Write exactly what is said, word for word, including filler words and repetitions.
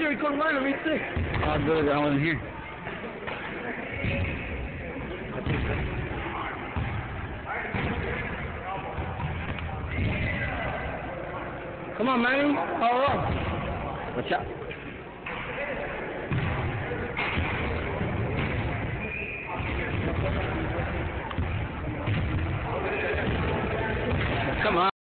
here. He couldn't learn him. He's sick. Oh, good. I wasn't here. Come on, Manny. Power up. Watch out. Come on.